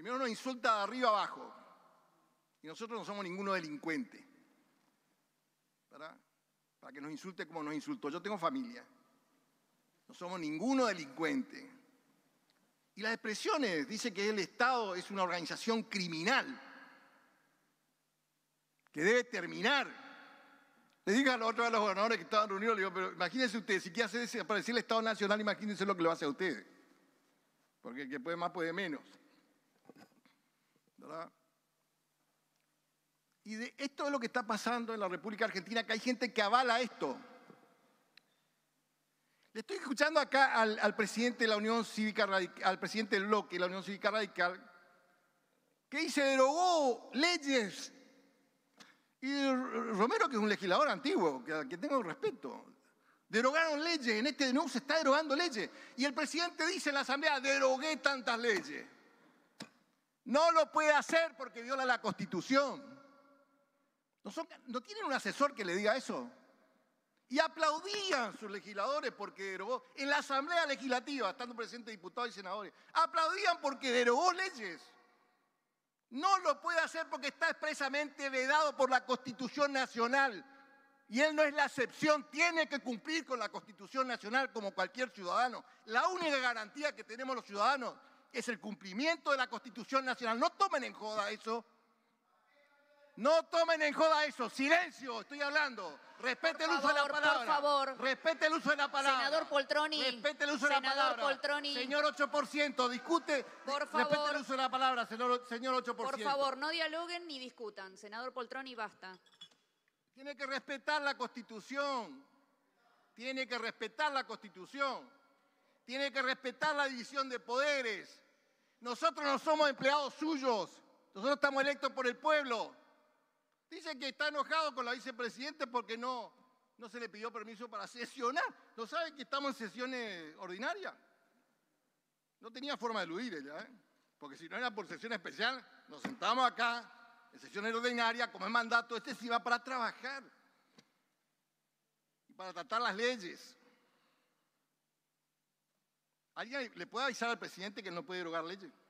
Primero nos insulta de arriba abajo. Y nosotros no somos ninguno delincuente. ¿Verdad? Para que nos insulte como nos insultó. Yo tengo familia. No somos ninguno delincuente. Y las expresiones, dice que el Estado es una organización criminal que debe terminar. Le dije a los otros los gobernadores que estaban reunidos, le digo, pero imagínense ustedes, si quiere hacer desaparecer el Estado Nacional, imagínense lo que lo hace a ustedes. Porque el que puede más puede menos. ¿Verdad? Y esto es lo que está pasando en la República Argentina, que hay gente que avala esto. Le estoy escuchando acá al presidente de la Unión Cívica Radical, al presidente del bloque de la Unión Cívica Radical, que dice derogó leyes. Y Romero, que es un legislador antiguo, que tengo respeto, derogaron leyes, en este DNU se está derogando leyes. Y el presidente dice en la Asamblea, derogué tantas leyes. No lo puede hacer porque viola la Constitución. ¿No tienen un asesor que le diga eso? Y aplaudían sus legisladores porque derogó, en la Asamblea Legislativa, estando presentes diputados y senadores, aplaudían porque derogó leyes. No lo puede hacer porque está expresamente vedado por la Constitución Nacional. Y él no es la excepción, tiene que cumplir con la Constitución Nacional como cualquier ciudadano. La única garantía que tenemos los ciudadanos es el cumplimiento de la Constitución Nacional. No tomen en joda eso. No tomen en joda eso. Silencio, estoy hablando. Respete el uso de la palabra. Por favor. Respete el uso de la palabra. Senador Poltroni. Respete el uso de la palabra. Senador Poltroni. Señor 8%, discute. Por favor. Respete el uso de la palabra, señor 8%. Por favor, no dialoguen ni discutan. Senador Poltroni, basta. Tiene que respetar la Constitución. Tiene que respetar la Constitución. Tiene que respetar la división de poderes. Nosotros no somos empleados suyos. Nosotros estamos electos por el pueblo. Dice que está enojado con la vicepresidenta porque no se le pidió permiso para sesionar. ¿No sabe que estamos en sesiones ordinarias? No tenía forma de eludir ella, ¿eh? Porque si no era por sesión especial, nos sentamos acá, en sesiones ordinarias, como es mandato, este sí va para trabajar y para tratar las leyes. ¿Alguien le puede avisar al presidente que no puede derogar leyes?